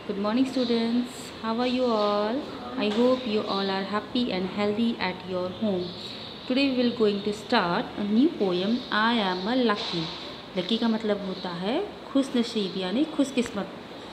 Good morning, students. How are you all? I hope you all are happy and healthy at your home. Today we will going to start a new poem. I am a lucky. Lucky का मतलब होता है खुश नसीब यानी खुशकिस्मत.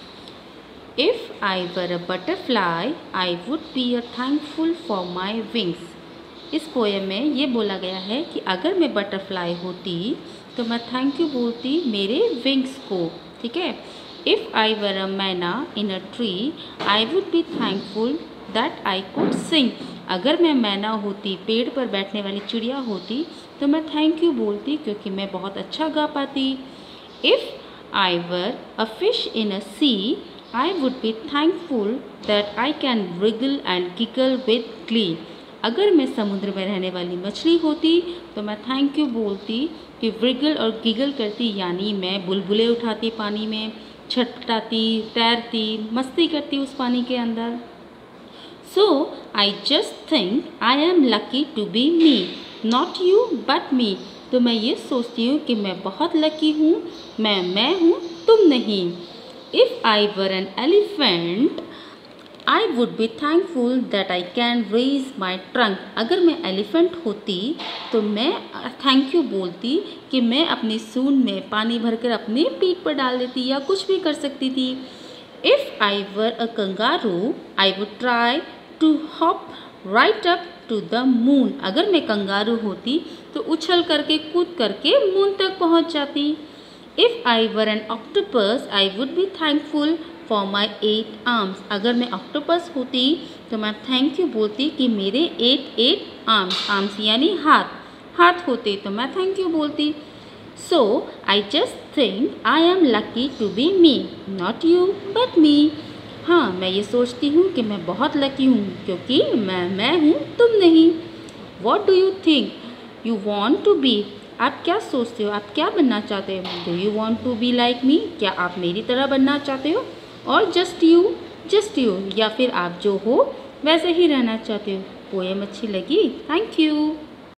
If I were a butterfly, I would be a thankful for my wings. इस poem में ये बोला गया है कि अगर मैं बटरफ्लाई होती तो मैं थैंक यू बोलती मेरे विंग्स को. ठीक है. If I were a manna in a tree, I would be thankful that I could sing. अगर मैं मैना होती, पेड़ पर बैठने वाली चिड़िया होती, तो मैं थैंक यू बोलती क्योंकि मैं बहुत अच्छा गा पाती. If I were a fish in a sea, I would be thankful that I can wriggle and giggle with glee. अगर मैं समुद्र में रहने वाली मछली होती तो मैं थैंक यू बोलती कि wriggle और giggle करती यानी मैं बुलबुले उठाती पानी में, छटपटाती, तैरती, मस्ती करती उस पानी के अंदर. So I just think I am lucky to be me, not you but me. तो मैं ये सोचती हूँ कि मैं बहुत लकी हूँ, मैं हूँ, तुम नहीं. If I were an elephant I would be thankful that I can raise my trunk. अगर मैं एलिफेंट होती तो मैं थैंक यू बोलती कि मैं अपनी सूंड में पानी भरकर अपनी पीठ पर डाल देती या कुछ भी कर सकती थी. If I were a kangaroo I would try to hop right up to the moon. अगर मैं कंगारू होती तो उछल करके कूद करके मून तक पहुंच जाती. If I were an octopus I would be thankful for my 8 arms. अगर मैं ऑक्टोपस होती तो मैं थैंक यू बोलती कि मेरे 8 आर्म्स यानी हाथ होते तो मैं थैंक यू बोलती. So I just think I am lucky to be me, not you but me. हाँ, मैं ये सोचती हूँ कि मैं बहुत लकी हूँ क्योंकि मैं हूँ, तुम नहीं. What do you think you want to be. आप क्या सोचते हो, आप क्या बनना चाहते हो. Do you want to be like me. क्या आप मेरी तरह बनना चाहते हो. और जस्ट यू या फिर आप जो हो वैसे ही रहना चाहते हो. पोएम अच्छी लगी. Thank you.